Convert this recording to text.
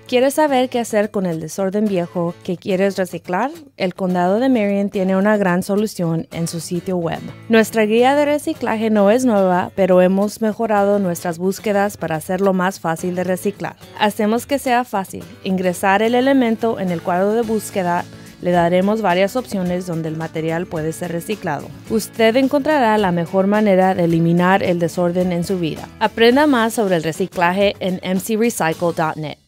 ¿Quieres saber qué hacer con el desorden viejo que quieres reciclar? El Condado de Marion tiene una gran solución en su sitio web. Nuestra guía de reciclaje no es nueva, pero hemos mejorado nuestras búsquedas para hacerlo más fácil de reciclar. Hacemos que sea fácil. Ingresar el elemento en el cuadro de búsqueda. Le daremos varias opciones donde el material puede ser reciclado. Usted encontrará la mejor manera de eliminar el desorden en su vida. Aprenda más sobre el reciclaje en mcrecycle.net.